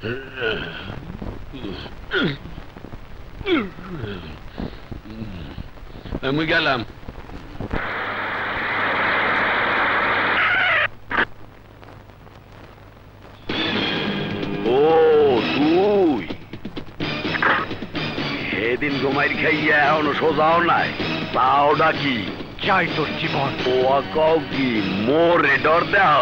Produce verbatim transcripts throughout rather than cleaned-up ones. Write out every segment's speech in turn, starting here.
আমি গেলাম। ও তুই সেদিন ঘুমাই খাইয়া এখনো সোজাও নাই, তাও ডাকি চাই তোর জীবন। ও কও কি মোরে ডর দেও?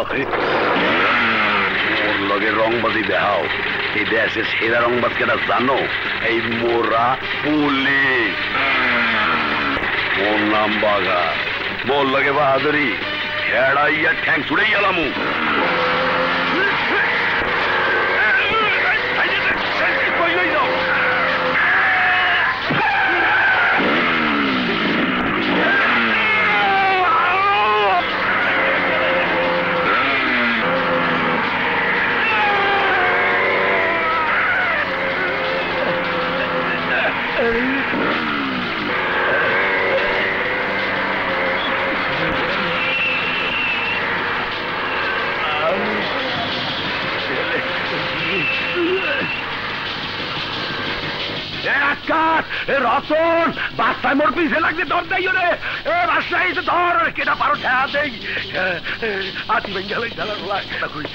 মোর লগে রংবাজি দেখাও। এই দেশের সেরা রংবাজ কেটা জানো? এই মোরা পুলিশ। মোর নাম বাঘা, মোর লগে বাহাদুরি হেড়াইয়া ঠ্যাং ছুড়ে গেলামু। রতন বাচ্চায় মোর পিছে লাগছে, ধর দেই রে। এ বাসায় ধর, কেটা পারো ঠেয়া দেই। আতি বেঙ্গালে খেলা কই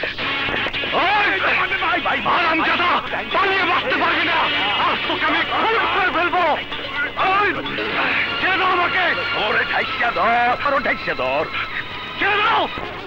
ভাই ভাই ভাই পালিয়ে বাঁচতে পারবি না, আর তোকে আমি খুন করে ফেলবো। কে দাও আমাকে? ওরে ঠাইসা ধর, আরো ঠাইসা ধর। কে দাও?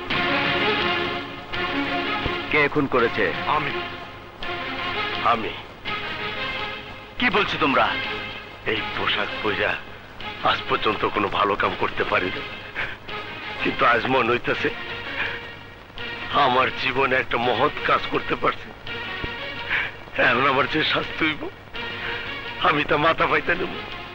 কে খুন করেছে? আমি। আমি? কি বলছো তোমরা? এই পোশাক পইরা আজ পর্যন্ত কোনো ভালো কাম করতে পারিনি, কিন্তু আজ মন হইতেছে আমার জীবনে একটা মহৎ কাজ করতে পারছি। এখন আমার যে শাস্তি হইব আমি তা মাথা পাইতে নেব।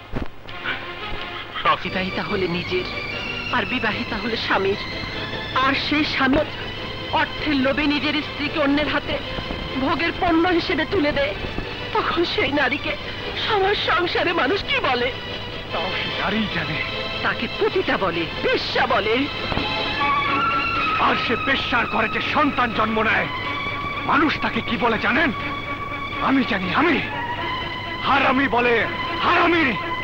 বিবাহিতা হলে নিজের, আর বিবাহিতা হলে স্বামীর, আর সেই স্বামী অর্থের লোভে নিজের স্ত্রীকে অন্যের হাতে ভোগের পণ্য হিসেবে তুলে দেয়, তখন সেই নারীকে সমাজ সংসারে মানুষ কি বলে? তাও সে নারী জানে। তাকে পতিতা বলে, বেশ্যা বলে। আর সে বেশ্যার ঘরে যে সন্তান জন্ম নেয়, মানুষ তাকে কি বলে জানেন? আমি জানি, আমি হারামি বলে। হারামি।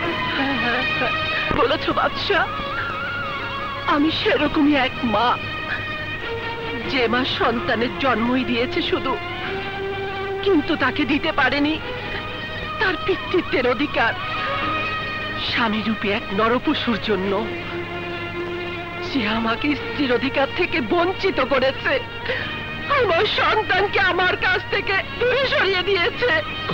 বলেছ বাদশা, আমি সেরকমই এক মা, যে মা সন্তানের জন্মই দিয়েছে শুধু, কিন্তু তাকে দিতে পারেনি তার পিতৃত্বের অধিকার, স্বামী রূপে এক নরপশুর জন্য, যে আমাকে স্ত্রীর অধিকার থেকে বঞ্চিত করেছে, আমার সন্তানকে আমার কাছ থেকে দূরে সরিয়ে দিয়েছে।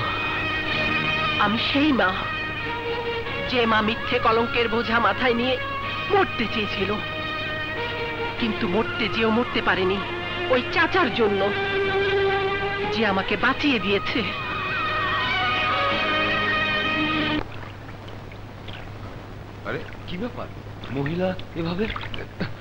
আমি সেই মা, যে মা মিথ্যে কলঙ্কের বোঝা মাথায় নিয়ে মরতে চেয়েছিল, কিন্তু মরতে যেও মরতে পারেনি ওই চাচার জন্য, যে আমাকে বাঁচিয়ে দিয়েছে। আরে কি ব্যাপার, মহিলা এভাবে?